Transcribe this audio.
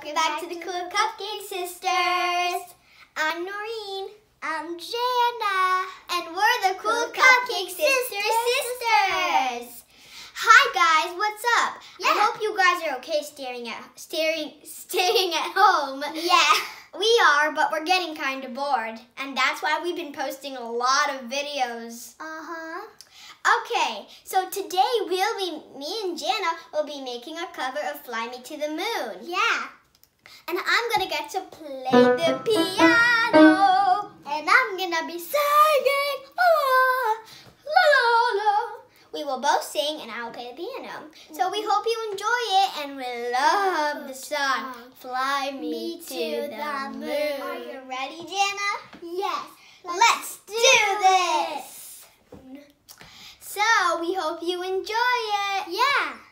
Welcome back to the Cool Cupcake Sisters. I'm Noreen. I'm Jana. And we're the Cool Cupcake Sisters. Hi guys, what's up? Yeah. I hope you guys are okay staying at home. Yeah. We are, but we're getting kind of bored. And that's why we've been posting a lot of videos. Uh-huh. Okay, so today me and Jana will be making a cover of Fly Me to the Moon. Yeah. And I'm gonna get to play the piano. And I'm gonna be singing. La, la, la, la. We will both sing and I'll play the piano. So we hope you enjoy it and we love the song Fly Me to the Moon. Are you ready, Jana? Yes. Let's do this. So we hope you enjoy it. Yeah.